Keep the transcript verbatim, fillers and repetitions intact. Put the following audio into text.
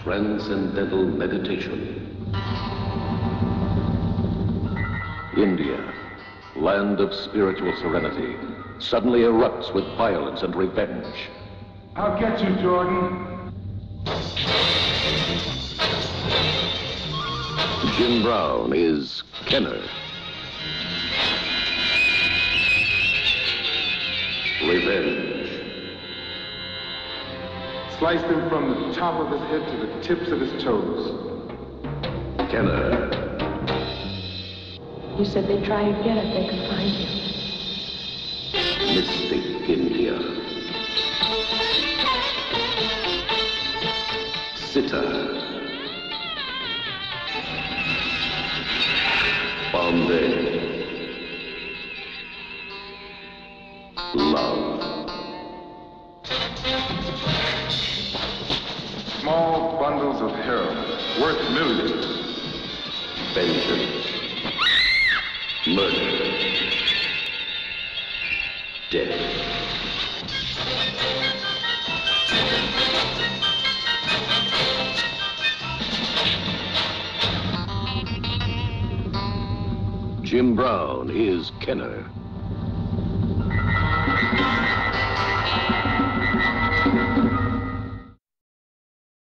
Transcendental meditation. India, land of spiritual serenity, suddenly erupts with violence and revenge. I'll get you, Jordan. Jim Brown is Kenner. Revenge. Sliced him from the top of his head to the tips of his toes. Kenner. You said they'd try again if they could find you. Mystic India. Sitar. Bombay. Love. Small bundles of heroin, worth millions. Vengeance. Murder. Death. Jim Brown is Kenner.